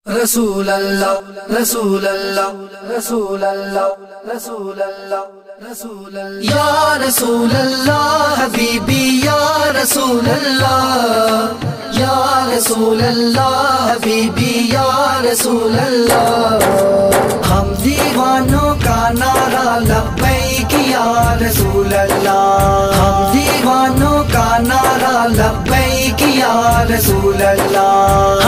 रसूल अल्लाह रसूल अल्लाह रसूल अल्लाह रसूल अल्लाह रसूल अल्लाह या रसूल अल्लाह हबीबी या रसूल अल्लाह या रसूल अल्लाह हबीबी या रसूल अल्लाह। हम दीवानों का नारा लब्बैक या रसूल अल्लाह, हम दीवानों का नारा लब्बैक या रसूल अल्लाह।